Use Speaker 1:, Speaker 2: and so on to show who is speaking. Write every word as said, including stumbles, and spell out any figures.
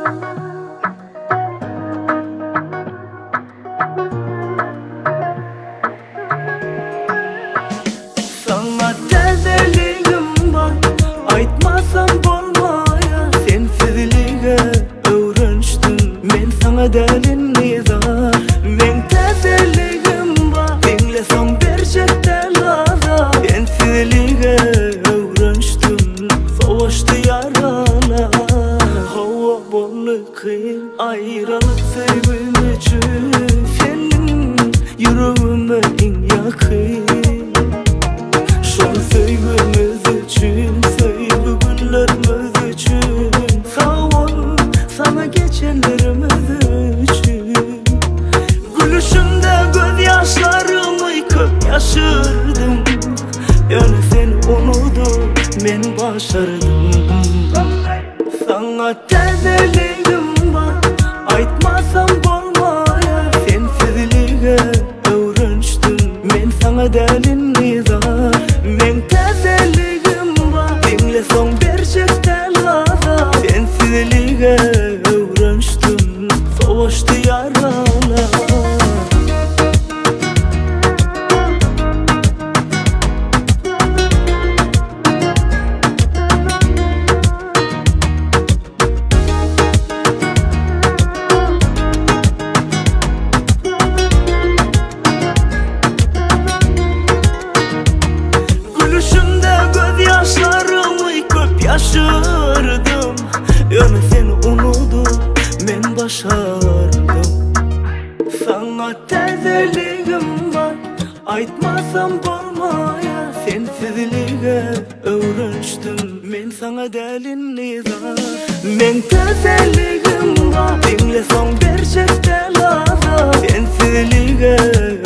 Speaker 1: Sana tezeligim var, aytmasam bolmaya. Sensizliğe öğrençtim, men sana delin nizar. Men tezeligim var, dinlesem berçekte laza. Sensizliğe öğrençtim, savaştı yaralar. Hava bolu kıyım, ayrılık sevim için. Senin yüreğime en yakın. Sevgimiz için, sevgi günlerimiz için. Sağ ol sana geçenlerimiz için. Gülüşümde gözyaşlarımı yıkıp yaşırdım. Yani seni unutup ben başardım. Sana tezeligim var, aytmasam bolmaya. Sensizliğe öğrençtim, men sana delin nizar. Men tezeligim var, dinlesem berçekte laza. Sensizliğe öğrençtim, savaştı yaralar. Yaşırdım, yani seni unutup men başardım. Sana tezeligim var, aytmasam bolmaya. Sensizliğe öğrençtim, men sana delin nizar. Men tezeligim var, dinlesem berçekte laza. Sensizliğe